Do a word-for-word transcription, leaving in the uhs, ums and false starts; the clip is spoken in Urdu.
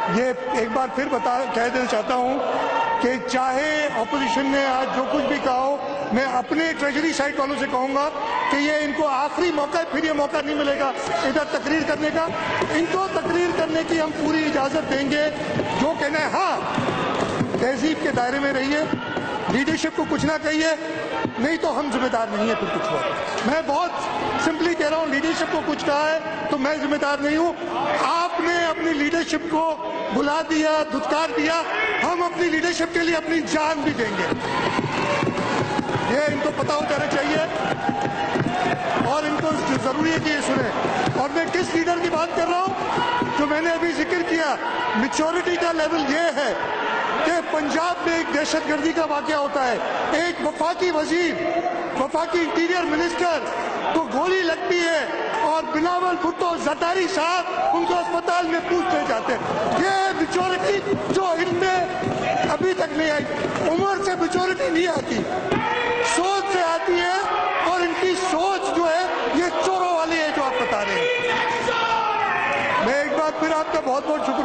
یہ ایک بار پھر بتا کہہ دینا چاہتا ہوں کہ چاہے اپوزیشن نے آج جو کچھ بھی کہا ہو، میں اپنے ٹریجری سائٹ والوں سے کہوں گا کہ یہ ان کو آخری موقع ہے، پھر یہ موقع نہیں ملے گا ادھر تقریر کرنے کا. ان کو تقریر کرنے کی ہم پوری اجازت دیں گے. جو کہنا ہے ہاں تہذیب کے دائرے میں رہیے، لیڈرشپ کو کچھ نہ کہیے، نہیں تو ہم ذمہ دار نہیں ہیں پھر کچھ ہوا. میں بہت سمپلی کہہ رہا ہوں، لیڈرشپ کو کچھ کہا ہے تو میں ذمہ دار نہیں ہوں. آپ نے اپنی لیڈرشپ کو بلا دیا، دھتکار دیا، ہم اپنی لیڈرشپ کے لیے اپنی جان بھی دیں گے. یہ ان کو پتا ہو جانا چاہیے اور ان کو ضروری ہے کہ یہ سنیں. اور میں کس لیڈر کی بات کر رہا ہوں؟ جو میں نے ابھی ذکر کیا، میچورٹی کا لیول یہ ہے کہ پنجاب میں ایک دہشت گردی کا واقعہ ہوتا ہے، ایک وفاقی وزیر، وفاقی انٹیریئر منسٹر کو گولی لگتی ہے اور بلاول بھٹو زرداری صاحب ان کو اسپتال میں پوچھتے جاتے ہیں. یہ میچورٹی جو ان میں ابھی تک نہیں آئی. عمر سے میچورٹی نہیں آتی، سوچ سے آتی ہے، اور ان کی سوچ جو ہے یہ چوروں والی ہے جو آپ بتا رہے ہیں. میں ایک بار پھر آپ کا بہت بہت شکریہ